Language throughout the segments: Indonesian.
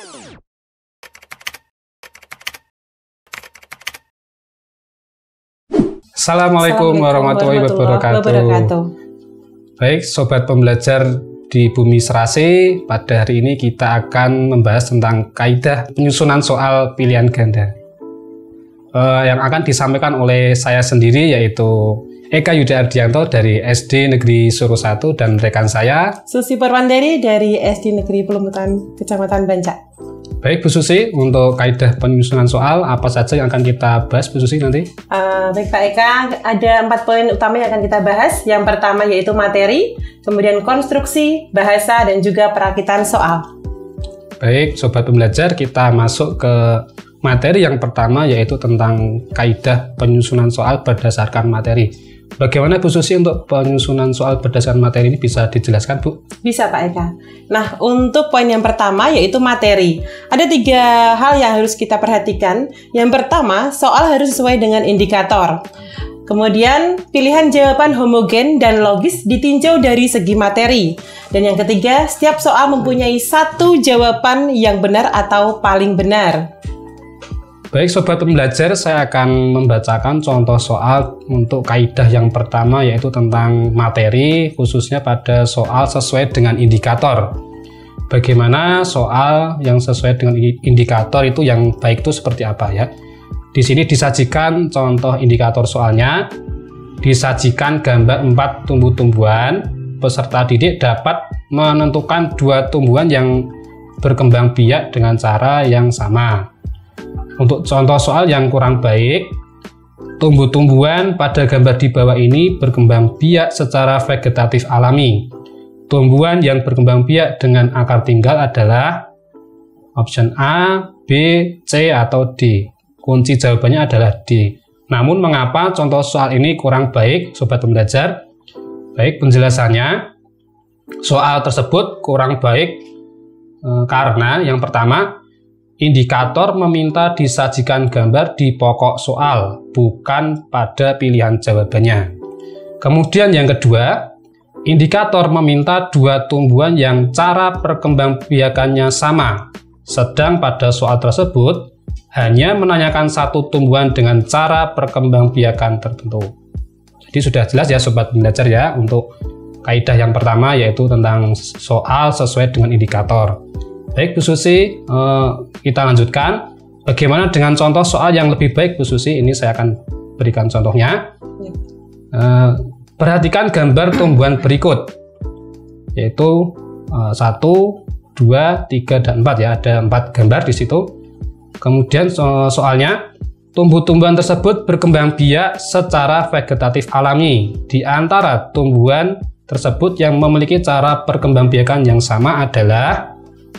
Assalamualaikum warahmatullahi wabarakatuh. Baik, sobat pembelajar di Bumi Serase, pada hari ini kita akan membahas tentang kaidah penyusunan soal pilihan ganda. Yang akan disampaikan oleh saya sendiri yaitu Eka Yudha Ardianto dari SD Negeri Suro 1 dan rekan saya Susi Perwandari dari SD Negeri Pelumbutan Kecamatan Bancak. Baik Bu Susi, untuk kaidah penyusunan soal apa saja yang akan kita bahas Bu Susi nanti? Baik Pak Eka, ada 4 poin utama yang akan kita bahas. Yang pertama yaitu materi, kemudian konstruksi, bahasa, dan juga perakitan soal. Baik, sobat pembelajar, kita masuk ke materi yang pertama yaitu tentang kaidah penyusunan soal berdasarkan materi. Bagaimana Bu Susi untuk penyusunan soal berdasarkan materi ini bisa dijelaskan Bu? Bisa Pak Eka. Nah, untuk poin yang pertama yaitu materi. Ada 3 hal yang harus kita perhatikan. Yang pertama, soal harus sesuai dengan indikator. Kemudian, pilihan jawaban homogen dan logis ditinjau dari segi materi. Dan yang ketiga, setiap soal mempunyai 1 jawaban yang benar atau paling benar. Baik sobat pembelajar, saya akan membacakan contoh soal untuk kaidah yang pertama yaitu tentang materi, khususnya pada soal sesuai dengan indikator. Bagaimana soal yang sesuai dengan indikator itu yang baik itu seperti apa ya? Di sini disajikan contoh indikator soalnya, disajikan gambar 4 tumbuh-tumbuhan, peserta didik dapat menentukan 2 tumbuhan yang berkembang biak dengan cara yang sama. Untuk contoh soal yang kurang baik, tumbuh-tumbuhan pada gambar di bawah ini berkembang biak secara vegetatif alami. Tumbuhan yang berkembang biak dengan akar tinggal adalah option A, B, C, atau D. Kunci jawabannya adalah D. Namun mengapa contoh soal ini kurang baik, sobat pembelajar? Baik, penjelasannya, soal tersebut kurang baik karena yang pertama, indikator meminta disajikan gambar di pokok soal, bukan pada pilihan jawabannya. Kemudian yang kedua, indikator meminta 2 tumbuhan yang cara perkembangbiakannya sama, sedang pada soal tersebut hanya menanyakan 1 tumbuhan dengan cara perkembangbiakan tertentu. Jadi sudah jelas ya sobat belajar ya untuk kaidah yang pertama yaitu tentang soal sesuai dengan indikator. Baik Bu Susi, kita lanjutkan. Bagaimana dengan contoh soal yang lebih baik Bu Susi? Ini saya akan berikan contohnya. Perhatikan gambar tumbuhan berikut, yaitu 1, 2, 3, dan 4 ya. Ada 4 gambar di situ. Kemudian soalnya, tumbuh-tumbuhan tersebut berkembang biak secara vegetatif alami. Di antara tumbuhan tersebut yang memiliki cara perkembangbiakan yang sama adalah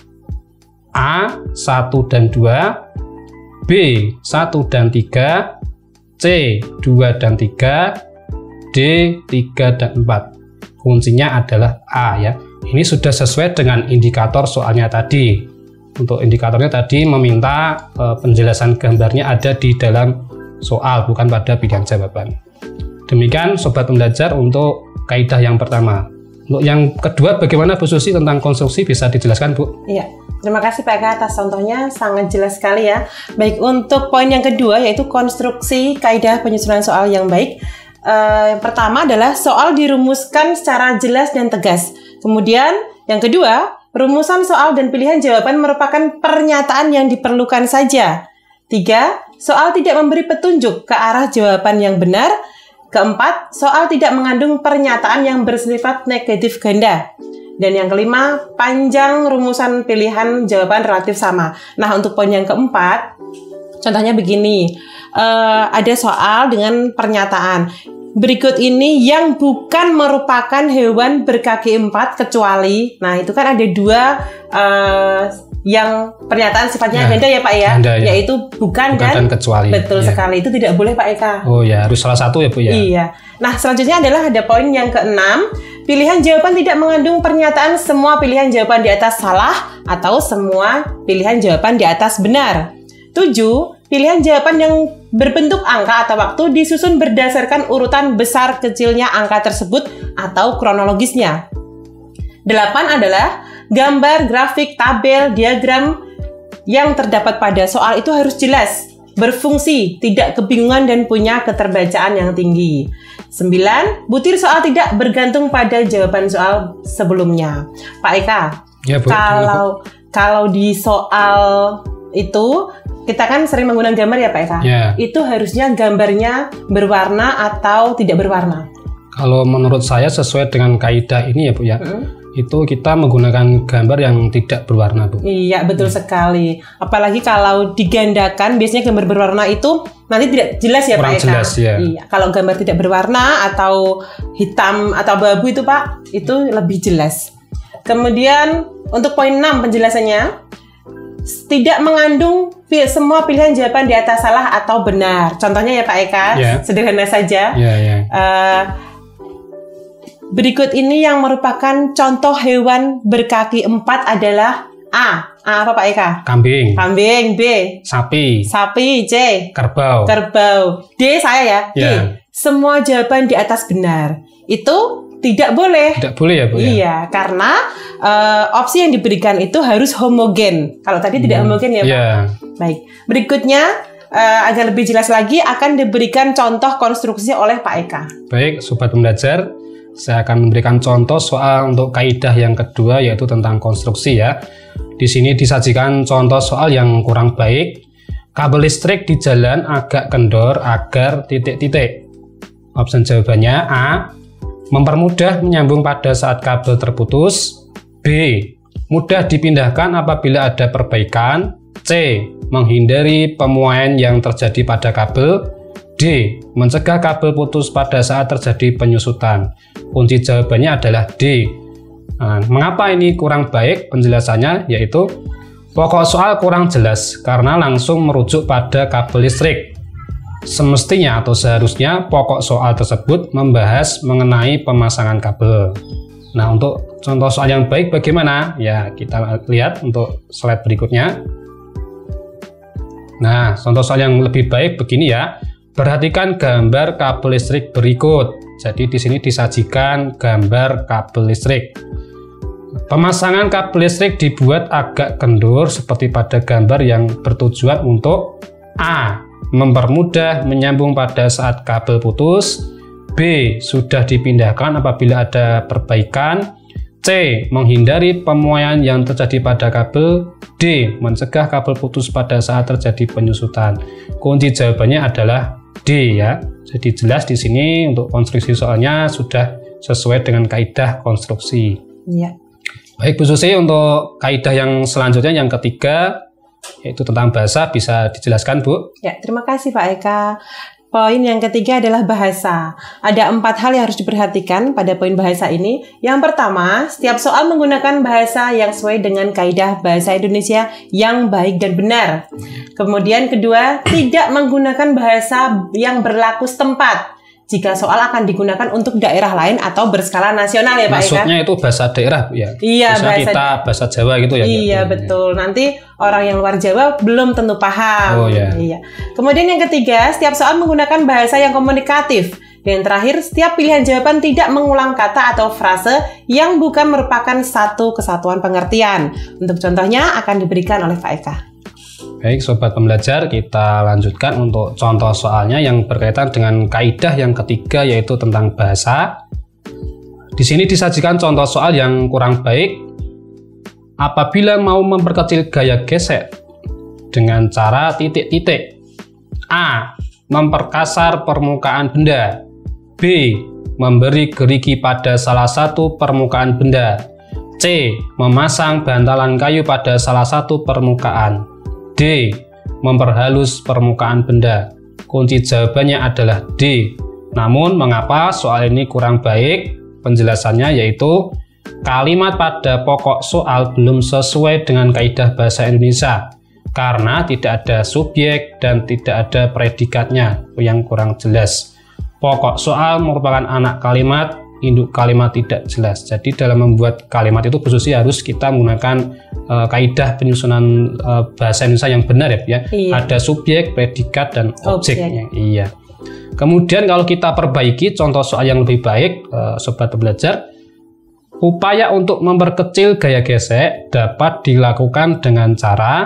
A, 1 dan 2, B, 1 dan 3, C, 2 dan 3, D, 3 dan 4. Kuncinya adalah A ya. Ini sudah sesuai dengan indikator soalnya tadi. Untuk indikatornya tadi meminta penjelasan gambarnya ada di dalam soal, bukan pada pilihan jawaban. Demikian sobat pembelajar untuk kaidah yang pertama. Untuk yang kedua, bagaimana Bu Susi tentang konstruksi, bisa dijelaskan Bu? Iya. Terima kasih Pak Eka atas contohnya, sangat jelas sekali ya. Baik, untuk poin yang kedua yaitu konstruksi kaidah penyusunan soal yang baik. Yang pertama adalah soal dirumuskan secara jelas dan tegas. Kemudian yang kedua, rumusan soal dan pilihan jawaban merupakan pernyataan yang diperlukan saja. 3. Soal tidak memberi petunjuk ke arah jawaban yang benar. Keempat, soal tidak mengandung pernyataan yang bersifat negatif ganda. Dan yang kelima, panjang rumusan pilihan jawaban relatif sama. Nah, untuk poin yang keempat, contohnya begini. Ada soal dengan pernyataan. Berikut ini yang bukan merupakan hewan berkaki 4 kecuali. Nah, itu kan ada 2 yang pernyataan sifatnya ganda ya Pak ya, ganda, ya. Yaitu bukan dan kecuali. Betul ya. Sekali, itu tidak boleh Pak Eka. Oh ya, harus salah satu ya Bu ya. Iya. Nah, selanjutnya adalah ada poin yang keenam. Pilihan jawaban tidak mengandung pernyataan semua pilihan jawaban di atas salah atau semua pilihan jawaban di atas benar. 7. Pilihan jawaban yang berbentuk angka atau waktu disusun berdasarkan urutan besar kecilnya angka tersebut atau kronologisnya. 8 adalah gambar, grafik, tabel, diagram yang terdapat pada soal itu harus jelas, berfungsi, tidak kebingungan dan punya keterbacaan yang tinggi. 9. Butir soal tidak bergantung pada jawaban soal sebelumnya. Pak Eka, Ya, Bu. kalau di soal itu kita kan sering menggunakan gambar ya Pak Eka. Ya. Itu harusnya gambarnya berwarna atau tidak berwarna? Kalau menurut saya sesuai dengan kaidah ini ya Bu ya, itu kita menggunakan gambar yang tidak berwarna Bu. Iya betul sekali. Apalagi kalau digandakan, biasanya gambar berwarna itu nanti tidak jelas ya Kurang Pak Eka. jelas, ya. Iya. Kalau gambar tidak berwarna atau hitam atau abu itu Pak, itu lebih jelas. Kemudian untuk poin 6 penjelasannya, tidak mengandung semua pilihan jawaban di atas salah atau benar. Contohnya ya Pak Eka, sederhana saja. Berikut ini yang merupakan contoh hewan berkaki 4 adalah A. Apa Pak Eka? Kambing. Kambing. B. Sapi. Sapi. C. Kerbau. Kerbau. D. Saya ya. D. Semua jawaban di atas benar. Itu tidak boleh. Tidak boleh ya Bu ya? Iya, karena opsi yang diberikan itu harus homogen. Kalau tadi tidak homogen ya Pak? Baik. Berikutnya agar lebih jelas lagi akan diberikan contoh konstruksi oleh Pak Eka. Baik, Sobat Pembelajar. Saya akan memberikan contoh soal untuk kaidah yang kedua yaitu tentang konstruksi ya. Di sini disajikan contoh soal yang kurang baik. Kabel listrik di jalan agak kendor agar titik-titik. Opsi jawabannya A. Mempermudah menyambung pada saat kabel terputus. B. Mudah dipindahkan apabila ada perbaikan. C. Menghindari pemuaian yang terjadi pada kabel. D. Mencegah kabel putus pada saat terjadi penyusutan. Kunci jawabannya adalah D. Nah, mengapa ini kurang baik penjelasannya? Yaitu pokok soal kurang jelas karena langsung merujuk pada kabel listrik. Semestinya atau seharusnya pokok soal tersebut membahas mengenai pemasangan kabel. Nah, untuk contoh soal yang baik bagaimana? Ya, kita lihat untuk slide berikutnya. Nah, contoh soal yang lebih baik begini ya. Perhatikan gambar kabel listrik berikut. Jadi di sini disajikan gambar kabel listrik. Pemasangan kabel listrik dibuat agak kendur seperti pada gambar yang bertujuan untuk A. Mempermudah menyambung pada saat kabel putus. B. Sudah dipindahkan apabila ada perbaikan. C. Menghindari pemuaian yang terjadi pada kabel. D. Mencegah kabel putus pada saat terjadi penyusutan. Kunci jawabannya adalah D ya. Jadi jelas di sini untuk konstruksi soalnya sudah sesuai dengan kaidah konstruksi. Iya. Baik Bu Susi, untuk kaidah yang selanjutnya yang ketiga yaitu tentang bahasa, bisa dijelaskan Bu? Ya, terima kasih Pak Eka. Poin yang ketiga adalah bahasa. Ada 4 hal yang harus diperhatikan pada poin bahasa ini. Yang pertama, setiap soal menggunakan bahasa yang sesuai dengan kaidah bahasa Indonesia yang baik dan benar. Kemudian kedua, tidak menggunakan bahasa yang berlaku setempat jika soal akan digunakan untuk daerah lain atau berskala nasional ya Pak Eka. Maksudnya itu bahasa daerah ya? Iya, bahasa Jawa gitu ya? Iya, betul. Nanti orang yang luar Jawa belum tentu paham. Oh ya. Iya. Kemudian yang ketiga, setiap soal menggunakan bahasa yang komunikatif. Yang terakhir, setiap pilihan jawaban tidak mengulang kata atau frase yang bukan merupakan satu kesatuan pengertian. Untuk contohnya akan diberikan oleh Pak Eka. Baik Sobat Pembelajar, kita lanjutkan untuk contoh soalnya yang berkaitan dengan kaidah yang ketiga yaitu tentang bahasa. Di sini disajikan contoh soal yang kurang baik. Apabila mau memperkecil gaya gesek dengan cara titik-titik. A. Memperkasar permukaan benda. B. Memberi gerigi pada salah satu permukaan benda. C. Memasang bantalan kayu pada salah satu permukaan. D. Memperhalus permukaan benda. Kunci jawabannya adalah D. Namun mengapa soal ini kurang baik? Penjelasannya yaitu kalimat pada pokok soal belum sesuai dengan kaidah bahasa Indonesia karena tidak ada subjek dan tidak ada predikatnya yang kurang jelas. Pokok soal merupakan anak kalimat, induk kalimat tidak jelas. Jadi dalam membuat kalimat itu khususnya harus kita menggunakan kaidah penyusunan bahasa Indonesia yang benar ya. Iya. Ada subjek, predikat, dan objeknya. Iya. Kemudian kalau kita perbaiki contoh soal yang lebih baik, Sobat Pembelajar, upaya untuk memperkecil gaya gesek dapat dilakukan dengan cara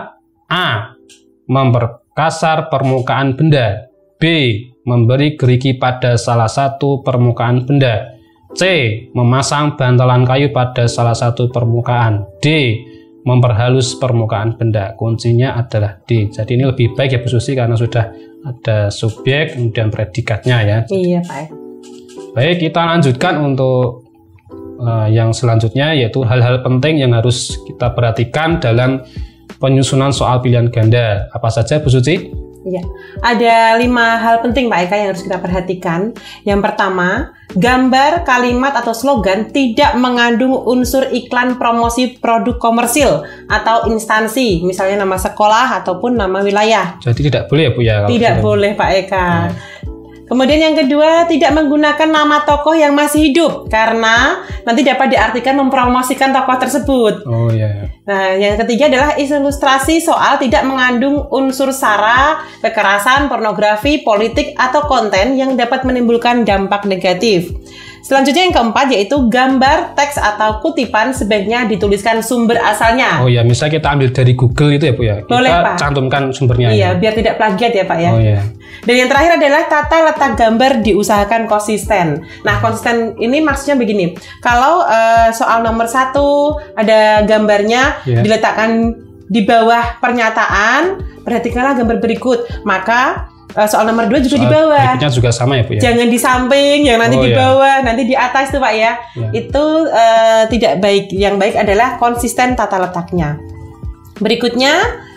A. Memperkasar permukaan benda. B. Memberi gerigi pada salah satu permukaan benda. C. Memasang bantalan kayu pada salah satu permukaan. D. Memperhalus permukaan benda. Kuncinya adalah D. Jadi ini lebih baik ya Bu Susi karena sudah ada subjek kemudian predikatnya ya. Iya Pak. Baik, kita lanjutkan untuk yang selanjutnya, yaitu hal-hal penting yang harus kita perhatikan dalam penyusunan soal pilihan ganda. Apa saja Bu Suci? Iya, ada 5 hal penting Pak Eka yang harus kita perhatikan. Yang pertama, gambar, kalimat, atau slogan tidak mengandung unsur iklan promosi produk komersil atau instansi, misalnya nama sekolah ataupun nama wilayah. Jadi tidak boleh ya Bu ya? Tidak boleh Pak Eka. Kemudian yang kedua, tidak menggunakan nama tokoh yang masih hidup karena nanti dapat diartikan mempromosikan tokoh tersebut. Oh iya. Nah, yang ketiga adalah ilustrasi soal tidak mengandung unsur sara, kekerasan, pornografi, politik, atau konten yang dapat menimbulkan dampak negatif. Selanjutnya yang keempat yaitu gambar, teks, atau kutipan sebaiknya dituliskan sumber asalnya. Oh ya, misalnya kita ambil dari Google itu ya Bu ya? Boleh, kita Pak. cantumkan sumbernya. Iya, biar tidak plagiat ya Pak ya. Oh iya. Dan yang terakhir adalah tata letak gambar diusahakan konsisten. Nah, konsisten ini maksudnya begini. Kalau soal nomor 1 ada gambarnya diletakkan di bawah pernyataan, perhatikanlah gambar berikut. Maka soal nomor 2 juga di bawah. Berikutnya juga sama ya Bu ya? Jangan di samping, yang nanti di bawah, nanti di atas tuh Pak ya. Itu tidak baik. Yang baik adalah konsisten tata letaknya. Berikutnya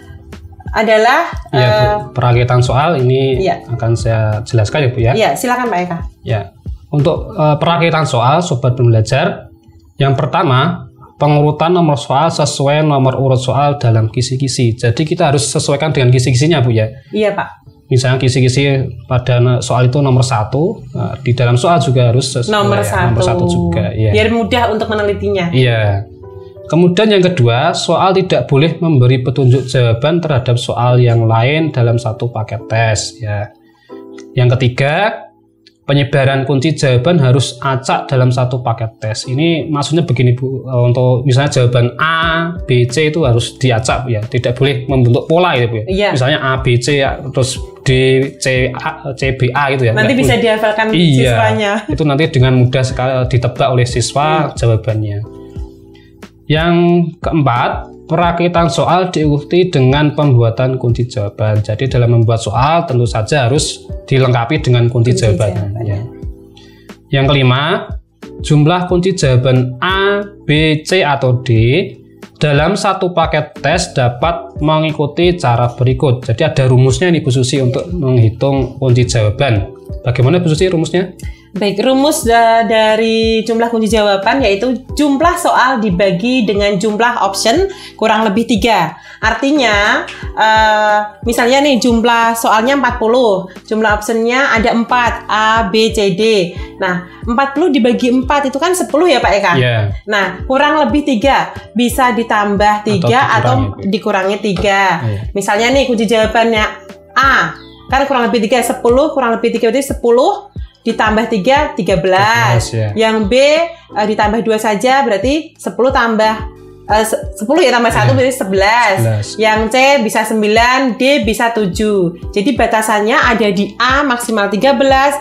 adalah perakitan soal ini akan saya jelaskan ya Bu ya. Iya, silakan Pak Eka. Ya. Untuk perakitan soal sobat pembelajar, yang pertama, pengurutan nomor soal sesuai nomor urut soal dalam kisi-kisi. Jadi kita harus sesuaikan dengan kisi-kisinya Bu ya. Iya Pak. Misalnya kisi-kisi pada soal itu nomor 1, di dalam soal juga harus sesuai nomor 1 juga. Ya. Biar mudah untuk menelitinya. Iya. Kemudian yang kedua, soal tidak boleh memberi petunjuk jawaban terhadap soal yang lain dalam satu paket tes. Ya. Yang ketiga, penyebaran kunci jawaban harus acak dalam satu paket tes. Ini maksudnya begini Bu, untuk misalnya jawaban A, B, C itu harus diacak Bu ya. Tidak boleh membentuk pola gitu Bu ya. Iya. Misalnya A, B, C terus D, C, A, C, B, A gitu ya. Nanti bisa dihafalkan siswanya. Itu nanti dengan mudah sekali ditebak oleh siswa jawabannya. Yang keempat, perakitan soal diikuti dengan pembuatan kunci jawaban. Jadi dalam membuat soal tentu saja harus dilengkapi dengan kunci jawabannya. Ya. Yang kelima, jumlah kunci jawaban A, B, C, atau D dalam satu paket tes dapat mengikuti cara berikut. Jadi ada rumusnya nih Bu Susi untuk menghitung kunci jawaban. Bagaimana Bu Susi rumusnya? Baik, rumus dari jumlah kunci jawaban yaitu jumlah soal dibagi dengan jumlah option kurang lebih 3. Artinya, misalnya nih jumlah soalnya 40, jumlah optionnya ada 4, A, B, C, D. Nah, 40 dibagi 4 itu kan 10 ya Pak Eka? Yeah. Nah, kurang lebih 3. Bisa ditambah 3 atau dikurangi 3. Yeah. Misalnya nih kunci jawabannya A, kan kurang lebih 3, 10, kurang lebih 3 berarti 10. Ditambah 3, 13. Ya. Yang B ditambah 2 saja berarti 10 tambah 10 ya tambah 1 berarti 11. Yang C bisa 9, D bisa 7. Jadi batasannya ada di A maksimal 13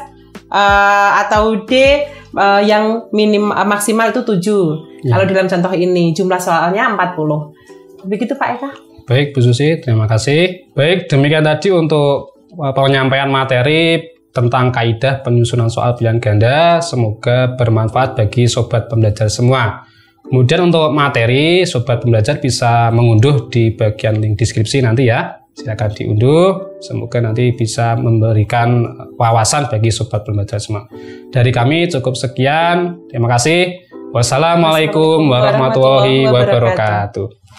atau D yang minim maksimal itu 7. Ya. Kalau dalam contoh ini jumlah soalnya 40. Begitu Pak Eka. Baik Bu Susi, terima kasih. Baik, demikian tadi untuk penyampaian materi tentang kaidah penyusunan soal pilihan ganda. Semoga bermanfaat bagi sobat pembelajar semua. Kemudian untuk materi, sobat pembelajar bisa mengunduh di bagian link deskripsi nanti ya. Silakan diunduh. Semoga nanti bisa memberikan wawasan bagi sobat pembelajar semua. Dari kami cukup sekian. Terima kasih. Wassalamualaikum warahmatullahi wabarakatuh.